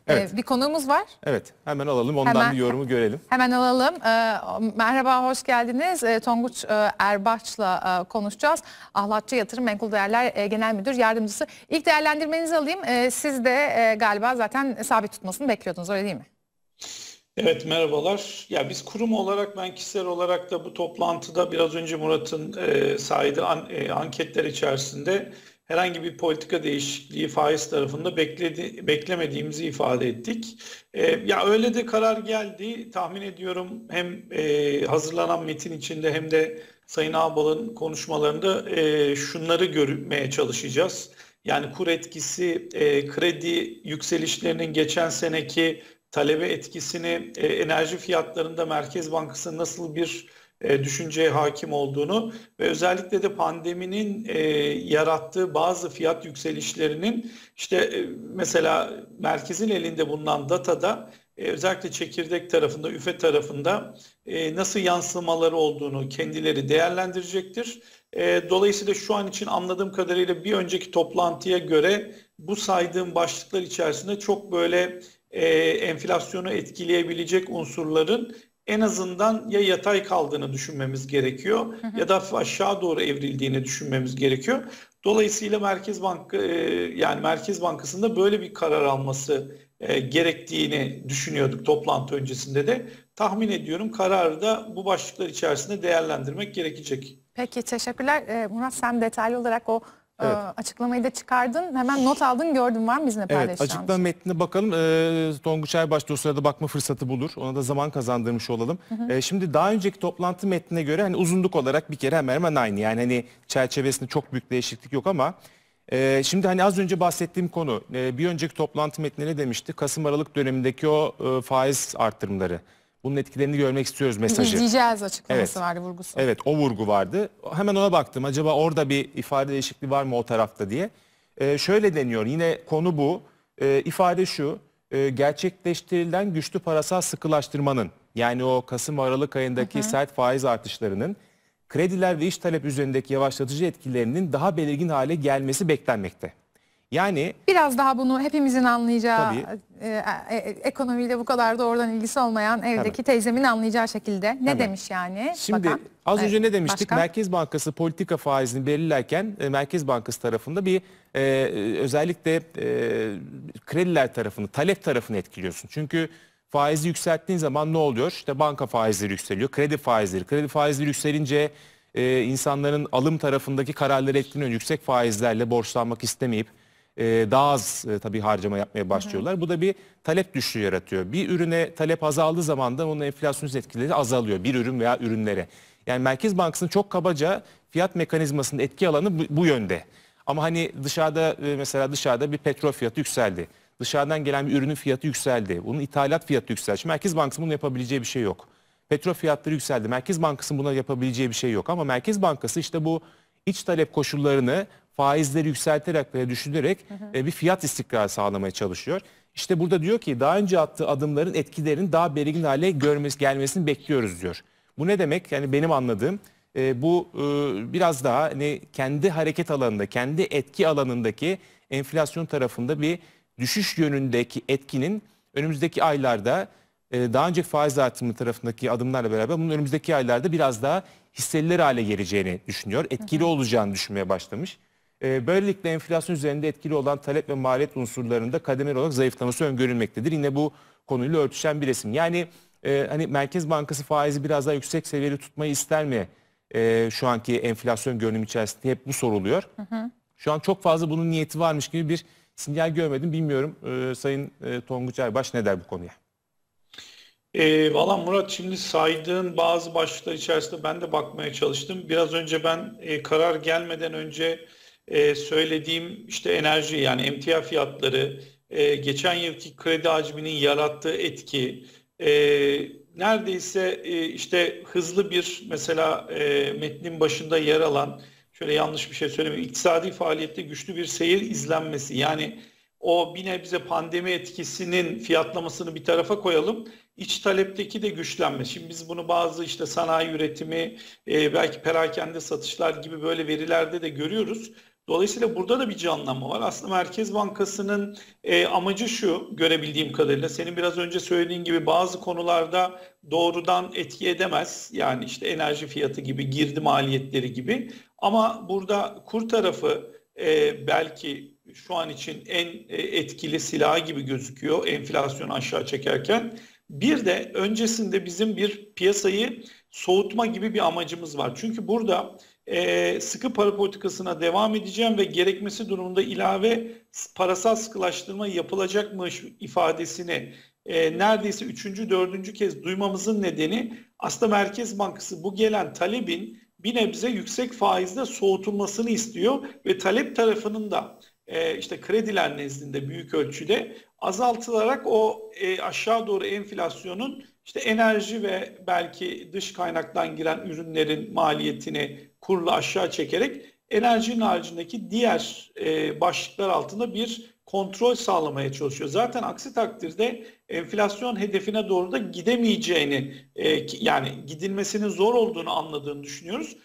Evet. Bir konuğumuz var. Evet, hemen alalım. Ondan bir yorumu görelim. Hemen alalım. Merhaba, hoş geldiniz. Tonguç Erbaş'la konuşacağız. Ahlatçı Yatırım Menkul Değerler Genel Müdür Yardımcısı. İlk değerlendirmenizi alayım. Siz de galiba zaten sabit tutmasını bekliyordunuz, öyle değil mi? Evet, merhabalar. Ya biz kurum olarak, ben kişisel olarak da bu toplantıda biraz önce Murat'ın saydığı anketler içerisinde herhangi bir politika değişikliği faiz tarafında beklemediğimizi ifade ettik. Ya öyle de karar geldi. Tahmin ediyorum hem hazırlanan metin içinde hem de Sayın Ağbal'ın konuşmalarında şunları görmeye çalışacağız. Yani kur etkisi, kredi yükselişlerinin geçen seneki talebe etkisini, enerji fiyatlarında Merkez Bankası'nın nasıl bir düşünceye hakim olduğunu ve özellikle de pandeminin yarattığı bazı fiyat yükselişlerinin mesela merkezin elinde bulunan datada özellikle çekirdek tarafında, üfe tarafında nasıl yansımaları olduğunu kendileri değerlendirecektir. Dolayısıyla şu an için anladığım kadarıyla bir önceki toplantıya göre bu saydığım başlıklar içerisinde çok böyle enflasyonu etkileyebilecek unsurların en azından ya yatay kaldığını düşünmemiz gerekiyor ya da aşağı doğru evrildiğini düşünmemiz gerekiyor. Dolayısıyla Merkez Bankası'nda böyle bir karar alması gerektiğini düşünüyorduk toplantı öncesinde de. Tahmin ediyorum kararı da bu başlıklar içerisinde değerlendirmek gerekecek. Peki, teşekkürler. Murat, sen detaylı olarak o Evet. açıklamayı da çıkardın. Hemen not aldın, gördün, var mı bizimle Evet, paylaşacağınız? açıklama metnine bakalım. Tonguç Erbaş da o sırada bakma fırsatı bulur. Ona da zaman kazandırmış olalım. Şimdi daha önceki toplantı metnine göre hani uzunluk olarak bir kere hemen hemen aynı. Yani hani çerçevesinde çok büyük değişiklik yok ama şimdi hani az önce bahsettiğim konu bir önceki toplantı metnine ne demişti? Kasım-Aralık dönemindeki o faiz artırımları. Bunun etkilerini görmek istiyoruz mesajı. İzleyeceğiz açıklaması Evet. vardı, vurgusu. Evet, o vurgu vardı. Hemen ona baktım. Acaba orada bir ifade değişikliği var mı o tarafta diye. Şöyle deniyor. Yine konu bu. İfade şu. Gerçekleştirilen güçlü parasal sıkılaştırmanın, yani o Kasım-Aralık ayındaki sert faiz artışlarının krediler ve iş talep üzerindeki yavaşlatıcı etkilerinin daha belirgin hale gelmesi beklenmekte. Yani Biraz daha bunu hepimizin anlayacağı, Tabii. ekonomiyle bu kadar doğrudan ilgisi olmayan evdeki teyzemin anlayacağı şekilde. Ne Hemen. demiş yani? Şimdi Bakan? az önce ne demiştik? Başkan? Merkez Bankası politika faizini belirlerken Merkez Bankası tarafında bir özellikle krediler tarafını, talep tarafını etkiliyorsun. Çünkü faizi yükselttiğin zaman ne oluyor? İşte banka faizleri yükseliyor, kredi faizleri yükselince insanların alım tarafındaki kararları etkileniyor. Yüksek faizlerle borçlanmak istemeyip daha az tabii harcama yapmaya başlıyorlar. Bu da bir talep düşüşü yaratıyor. Bir ürüne talep azaldığı zaman da onun enflasyonist etkileri azalıyor. Bir ürün veya ürünlere. Yani Merkez Bankası'nın çok kabaca fiyat mekanizmasının etki alanı bu yönde. Ama hani mesela dışarıda bir petrol fiyatı yükseldi. Dışarıdan gelen bir ürünün fiyatı yükseldi. Bunun ithalat fiyatı yükseldi. Şimdi Merkez Bankası'nın bunu yapabileceği bir şey yok. Petrol fiyatları yükseldi. Merkez Bankası'nın buna yapabileceği bir şey yok. Ama Merkez Bankası işte bu iç talep koşullarını faizleri yükselterek ve düşürerek bir fiyat istikrarı sağlamaya çalışıyor. İşte burada diyor ki daha önce attığı adımların etkilerinin daha belirgin hale gelmesini bekliyoruz diyor. Bu ne demek? Yani benim anladığım bu biraz daha hani kendi hareket alanında, kendi etki alanındaki enflasyon tarafında bir düşüş yönündeki etkinin önümüzdeki aylarda daha önceki faiz artımı tarafındaki adımlarla beraber bunun önümüzdeki aylarda biraz daha hisseliler hale geleceğini düşünüyor. Etkili olacağını düşünmeye başlamış. Böylelikle enflasyon üzerinde etkili olan talep ve maliyet unsurlarında kademeli olarak zayıflaması öngörülmektedir. Yine bu konuyla örtüşen bir resim. Yani hani Merkez Bankası faizi biraz daha yüksek seviyede tutmayı ister mi? Şu anki enflasyon görünümü içerisinde hep bu soruluyor. Şu an çok fazla bunun niyeti varmış gibi bir sinyal görmedim. Bilmiyorum Sayın Tonguç Erbaş ne der bu konuya? Valla Murat, şimdi saydığın bazı başlıklar içerisinde ben de bakmaya çalıştım. Biraz önce ben karar gelmeden önce söylediğim işte enerji, yani emtia fiyatları, geçen yılki kredi hacminin yarattığı etki, neredeyse işte hızlı bir mesela metnin başında yer alan, şöyle yanlış bir şey söylemeyeyim, iktisadi faaliyette güçlü bir seyir izlenmesi, yani o bir nebze pandemi etkisinin fiyatlamasını bir tarafa koyalım. İç talepteki de güçlenme. Şimdi biz bunu bazı işte sanayi üretimi, belki perakende satışlar gibi böyle verilerde de görüyoruz. Dolayısıyla burada da bir canlanma var. Aslında Merkez Bankası'nın amacı şu, görebildiğim kadarıyla senin biraz önce söylediğin gibi bazı konularda doğrudan etki edemez. Yani işte enerji fiyatı gibi, girdi maliyetleri gibi. Ama burada kur tarafı belki şu an için en etkili silah gibi gözüküyor enflasyonu aşağı çekerken. Bir de öncesinde bizim bir piyasayı soğutma gibi bir amacımız var. Çünkü burada sıkı para politikasına devam edeceğim ve gerekmesi durumunda ilave parasal sıkılaştırma yapılacakmış ifadesini neredeyse üçüncü, dördüncü kez duymamızın nedeni aslında Merkez Bankası bu gelen talebin bir nebze yüksek faizde soğutulmasını istiyor ve talep tarafının da işte krediler nezdinde büyük ölçüde azaltılarak o aşağı doğru enflasyonun işte enerji ve belki dış kaynaktan giren ürünlerin maliyetini kurla aşağı çekerek enerjinin haricindeki diğer başlıklar altında bir kontrol sağlamaya çalışıyor. Zaten aksi takdirde enflasyon hedefine doğru da gidemeyeceğini yani gidilmesinin zor olduğunu anladığını düşünüyoruz.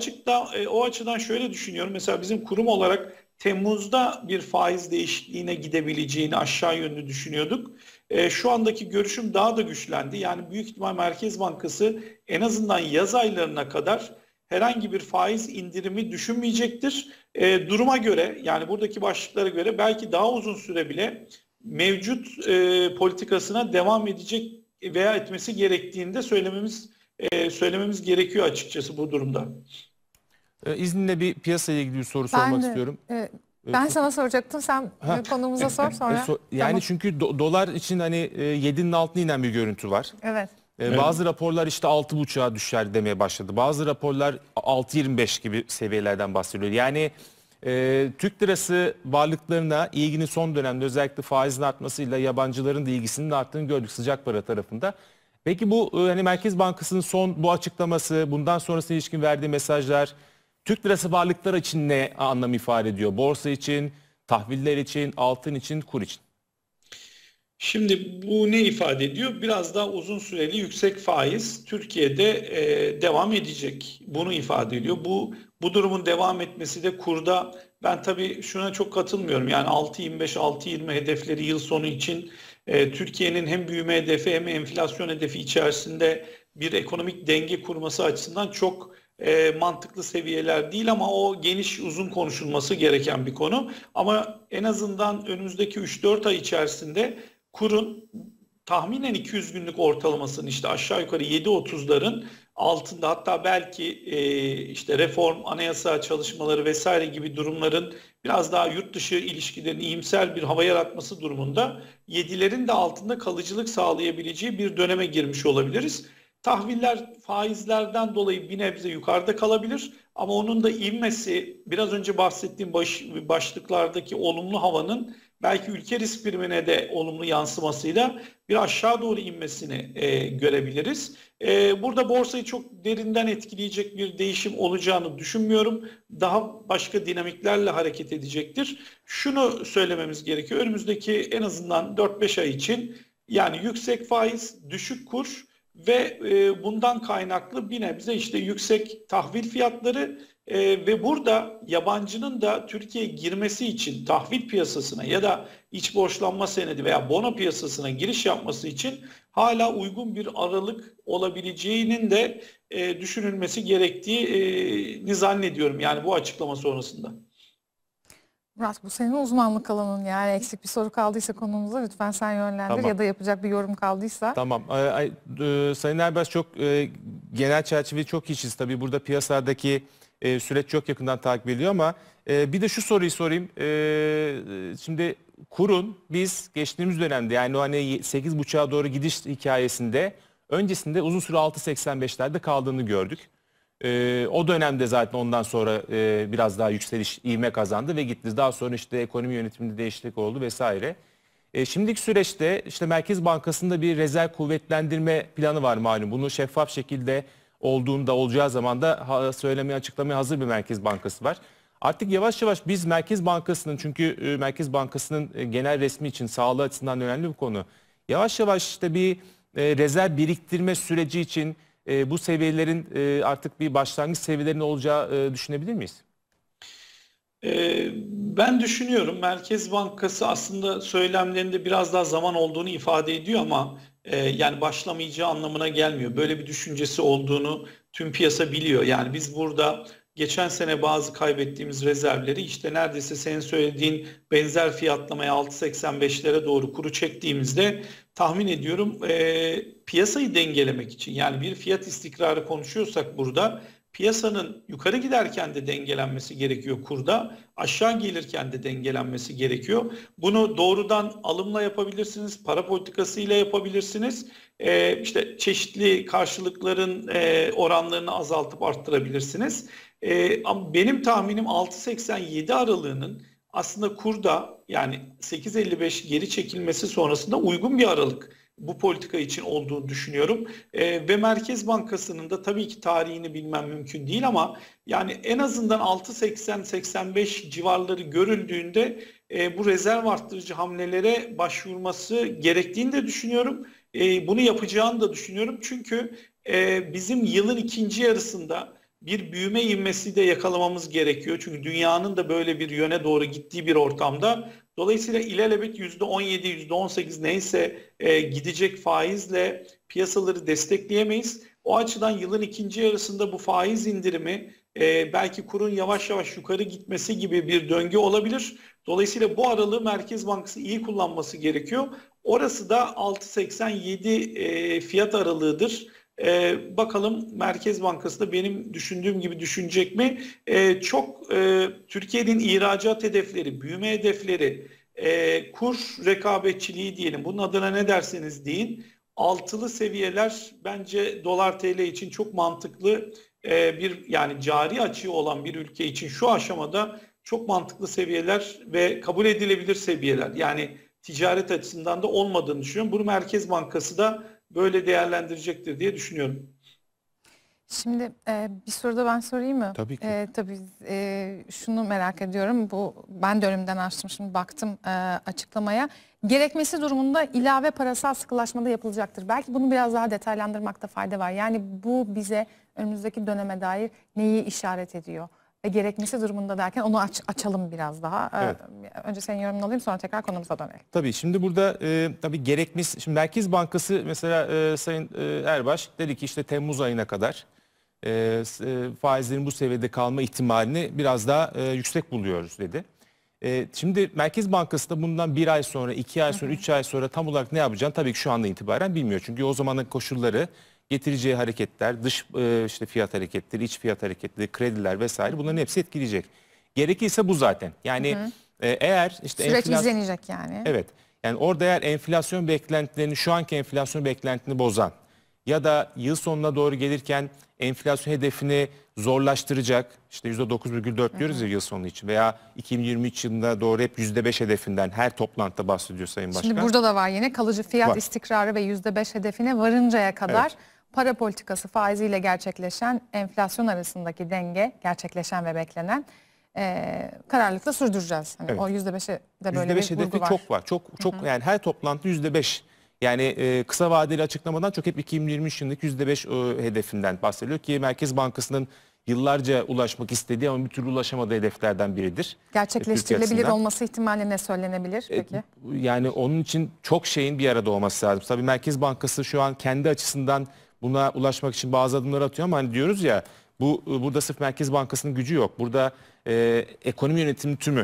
O açıdan şöyle düşünüyorum. Mesela bizim kurum olarak Temmuz'da bir faiz değişikliğine gidebileceğini aşağı yönlü düşünüyorduk. Şu andaki görüşüm daha da güçlendi. Yani büyük ihtimal Merkez Bankası en azından yaz aylarına kadar herhangi bir faiz indirimi düşünmeyecektir. Duruma göre yani buradaki başlıklara göre belki daha uzun süre bile mevcut politikasına devam edecek veya etmesi gerektiğini de söylememiz gerekiyor açıkçası bu durumda. İzninle bir piyasayla ilgili bir soru Ben sormak de, istiyorum. ben sana soracaktım. Sen konumuza sor sonra. Yani Tamam. çünkü dolar için hani 7'nin altına inen bir görüntü var. Evet. Bazı raporlar işte 6,5'a düşer demeye başladı. Bazı raporlar 6,25 gibi seviyelerden bahsediyor. Yani Türk lirası varlıklarına ilginin son dönemde özellikle faizin artmasıyla yabancıların da ilgisinin arttığını gördük sıcak para tarafında. Peki bu hani Merkez Bankası'nın son bu açıklaması, bundan sonrasına ilişkin verdiği mesajlar Türk lirası varlıklar için ne anlam ifade ediyor? Borsa için, tahviller için, altın için, kur için. Şimdi bu ne ifade ediyor? Biraz daha uzun süreli yüksek faiz Türkiye'de devam edecek. Bunu ifade ediyor. Bu durumun devam etmesi de kurda ben tabii şuna çok katılmıyorum. Yani 6.25, 6.20 hedefleri yıl sonu için Türkiye'nin hem büyüme hedefi hem enflasyon hedefi içerisinde bir ekonomik denge kurması açısından çok mantıklı seviyeler değil ama o geniş uzun konuşulması gereken bir konu. Ama en azından önümüzdeki 3-4 ay içerisinde kurun tahminen 200 günlük ortalamasının işte aşağı yukarı 7.30'ların altında hatta belki işte reform, anayasa çalışmaları vesaire gibi durumların biraz daha yurt dışı ilişkilerin iyimser bir hava yaratması durumunda 7'lerin de altında kalıcılık sağlayabileceği bir döneme girmiş olabiliriz. Tahviller faizlerden dolayı bir nebze yukarıda kalabilir ama onun da inmesi biraz önce bahsettiğim başlıklardaki olumlu havanın belki ülke risk primine de olumlu yansımasıyla bir aşağı doğru inmesini görebiliriz. Burada borsayı çok derinden etkileyecek bir değişim olacağını düşünmüyorum. Daha başka dinamiklerle hareket edecektir. Şunu söylememiz gerekiyor. Önümüzdeki en azından 4-5 ay için yani yüksek faiz, düşük kur ve bundan kaynaklı bir nebze işte yüksek tahvil fiyatları ve burada yabancının da Türkiye'ye girmesi için tahvil piyasasına ya da iç borçlanma senedi veya bono piyasasına giriş yapması için hala uygun bir aralık olabileceğinin de düşünülmesi gerektiğini zannediyorum yani bu açıklama sonrasında. Murat, bu senin uzmanlık alanın, yani eksik bir soru kaldıysa konumuza lütfen sen yönlendir. Tamam. Ya da yapacak bir yorum kaldıysa. Tamam. Sayın Erbaş çok genel çerçeveyi çok iyi çizdi. Tabii burada piyasadaki süreç çok yakından takip ediliyor ama bir de şu soruyu sorayım. Şimdi kurun biz geçtiğimiz dönemde yani o hani 8,5'a doğru gidiş hikayesinde öncesinde uzun süre 6,85'lerde kaldığını gördük. O dönemde zaten ondan sonra biraz daha yükseliş ivme kazandı ve gitti. Daha sonra işte ekonomi yönetiminde değişiklik oldu vesaire. Şimdiki süreçte işte Merkez Bankası'nda bir rezerv kuvvetlendirme planı var malum. Bunu şeffaf şekilde olacağı zaman da söylemeye açıklamaya hazır bir Merkez Bankası var. Artık yavaş yavaş biz Merkez Bankası'nın çünkü Merkez Bankası'nın genel resmi için sağlığı açısından önemli bir konu. Yavaş yavaş işte bir rezerv biriktirme süreci için bu seviyelerin artık bir başlangıç seviyelerinin olacağı düşünebilir miyiz? Ben düşünüyorum Merkez Bankası aslında söylemlerinde biraz daha zaman olduğunu ifade ediyor ama yani başlamayacağı anlamına gelmiyor. Böyle bir düşüncesi olduğunu tüm piyasa biliyor. Yani biz burada geçen sene bazı kaybettiğimiz rezervleri işte neredeyse senin söylediğin benzer fiyatlamaya 6.85'lere doğru kuru çektiğimizde tahmin ediyorum piyasayı dengelemek için, yani bir fiyat istikrarı konuşuyorsak burada piyasanın yukarı giderken de dengelenmesi gerekiyor kurda, aşağı gelirken de dengelenmesi gerekiyor. Bunu doğrudan alımla yapabilirsiniz, para politikasıyla yapabilirsiniz. İşte çeşitli karşılıkların oranlarını azaltıp arttırabilirsiniz. Ama benim tahminim 6.87 aralığının aslında kurda, yani 8.55 geri çekilmesi sonrasında uygun bir aralık bu politika için olduğunu düşünüyorum. Ve Merkez Bankası'nın da tabii ki tarihini bilmem mümkün değil ama yani en azından 6.80-85 civarları görüldüğünde bu rezerv arttırıcı hamlelere başvurması gerektiğini de düşünüyorum. Bunu yapacağını da düşünüyorum. Çünkü bizim yılın ikinci yarısında bir büyüme ivmesi de yakalamamız gerekiyor. Çünkü dünyanın da böyle bir yöne doğru gittiği bir ortamda. Dolayısıyla ilelebet %17, %18 neyse gidecek faizle piyasaları destekleyemeyiz. O açıdan yılın ikinci yarısında bu faiz indirimi belki kurun yavaş yavaş yukarı gitmesi gibi bir döngü olabilir. Dolayısıyla bu aralığı Merkez Bankası iyi kullanması gerekiyor. Orası da 6.87 fiyat aralığıdır. Bakalım Merkez Bankası da benim düşündüğüm gibi düşünecek mi? Türkiye'nin ihracat hedefleri, büyüme hedefleri, kur rekabetçiliği diyelim. Bunun adına ne derseniz deyin. Altılı seviyeler bence dolar TL için çok mantıklı, yani cari açığı olan bir ülke için şu aşamada çok mantıklı seviyeler ve kabul edilebilir seviyeler. Yani ticaret açısından da olmadığını düşünüyorum. Bunu Merkez Bankası da böyle değerlendirecektir diye düşünüyorum. Şimdi bir soru da ben sorayım mı? Tabii ki. Tabii şunu merak ediyorum. Ben de önümden açtım, şimdi baktım açıklamaya. Gerekmesi durumunda ilave parasal sıkılaşmada yapılacaktır. Belki bunu biraz daha detaylandırmakta fayda var. Yani bu bize önümüzdeki döneme dair neyi işaret ediyor? Ve gerekmesi durumunda derken onu açalım biraz daha. Evet. Önce senin yorumunu alayım, sonra tekrar konumuza dönelim. Tabii şimdi burada tabii gerekmesi, şimdi Merkez Bankası mesela Sayın Erbaş dedi ki işte Temmuz ayına kadar faizlerin bu seviyede kalma ihtimalini biraz daha yüksek buluyoruz dedi. Şimdi Merkez Bankası da bundan 1 ay sonra, 2 ay sonra, 3 ay sonra tam olarak ne yapacağını tabii ki şu anda itibaren bilmiyor. Çünkü o zamanın koşulları, getireceği hareketler, dış işte fiyat hareketleri, iç fiyat hareketleri, krediler vesaire, bunların hepsi etkileyecek. Gerekirse bu zaten. Yani eğer işte süreç izlenecek yani. Evet. Yani orada eğer enflasyon beklentilerini, şu anki enflasyon beklentini bozan ya da yıl sonuna doğru gelirken enflasyon hedefini zorlaştıracak, işte %9,4 diyoruz ya yıl sonu için, veya 2023 yılına doğru hep %5 hedefinden her toplantıda bahsediyor Sayın Başkan. Şimdi burada da var yine kalıcı fiyat Var. istikrarı ve %5 hedefine varıncaya kadar para politikası faiziyle gerçekleşen enflasyon arasındaki denge, gerçekleşen ve beklenen kararlılıkla sürdüreceğiz. Hani o %5'e de böyle %5 bir vurgu hedefi var. çok var. Çok yani her toplantı %5. Yani kısa vadeli açıklamadan çok hep 2023 yılındaki %5 hedefinden bahsediliyor ki Merkez Bankası'nın yıllarca ulaşmak istediği ama bir türlü ulaşamadığı hedeflerden biridir. Gerçekleştirilebilir olması ihtimali ne söylenebilir peki? Yani onun için çok şeyin bir arada olması lazım. Tabii Merkez Bankası şu an kendi açısından buna ulaşmak için bazı adımlar atıyor ama hani diyoruz ya, burada sırf Merkez Bankası'nın gücü yok. Burada ekonomi yönetimi tümü,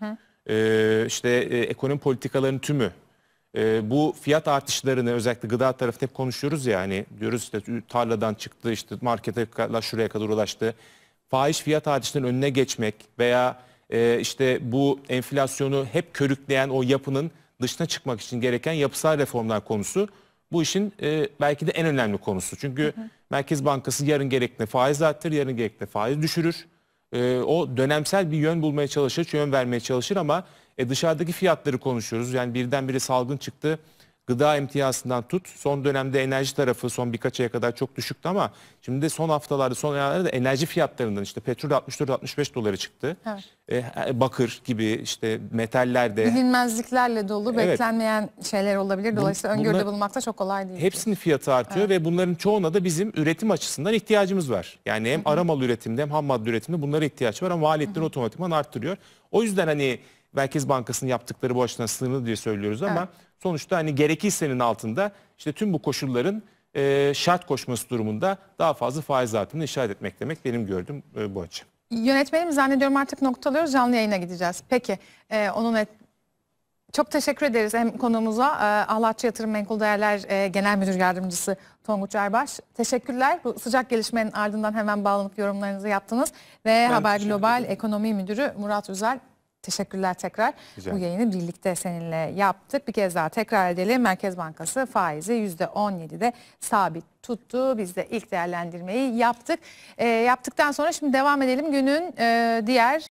ekonomi politikalarının tümü, bu fiyat artışlarını özellikle gıda tarafında hep konuşuyoruz ya, hani diyoruz işte tarladan çıktı, işte markete şuraya kadar ulaştı. Fahiş fiyat artışlarının önüne geçmek veya işte bu enflasyonu hep körükleyen o yapının dışına çıkmak için gereken yapısal reformlar konusu bu işin belki de en önemli konusu. Çünkü Merkez Bankası yarın gerektiğinde faiz arttırır, yarın gerektiğinde faiz düşürür. O dönemsel bir yön bulmaya çalışır, yön vermeye çalışır ama dışarıdaki fiyatları konuşuyoruz. Yani birdenbire salgın çıktı. gıda emtiyasından tut. Son dönemde enerji tarafı son birkaç aya kadar çok düşüktü ama şimdi de son haftalarda, son aylarda enerji fiyatlarından işte petrol 64-65 dolara çıktı. Bakır gibi işte metallerde. Bilinmezliklerle dolu, Evet. beklenmeyen şeyler olabilir. Dolayısıyla öngörüde bunlar- bulmak da çok kolay değil. Hepsinin fiyatı artıyor ve bunların çoğuna da bizim üretim açısından ihtiyacımız var. Yani hem ara mal üretiminde hem ham madde üretiminde bunlara ihtiyaç var ama maliyetleri otomatikman arttırıyor. O yüzden hani Merkez Bankası'nın yaptıkları bu açıdan sınırlı diye söylüyoruz ama sonuçta hani gerekirsenin altında işte tüm bu koşulların şart koşması durumunda daha fazla faiz artımını işaret etmek demek benim gördüğüm bu açı. Yönetmenim zannediyorum artık noktalıyoruz. Canlı yayına gideceğiz. Peki çok teşekkür ederiz hem konuğumuza Ahlatçı Yatırım Menkul Değerler Genel Müdür Yardımcısı Tonguç Erbaş. Teşekkürler. Bu sıcak gelişmenin ardından hemen bağlanıp yorumlarınızı yaptınız. Ve Haber Global Ekonomi Müdürü Murat Üzel. Teşekkürler tekrar. Rica Bu ederim. yayını birlikte seninle yaptık. Bir kez daha tekrar edelim. Merkez Bankası faizi %17'de sabit tuttu. Biz de ilk değerlendirmeyi yaptık. Yaptıktan sonra şimdi devam edelim günün diğer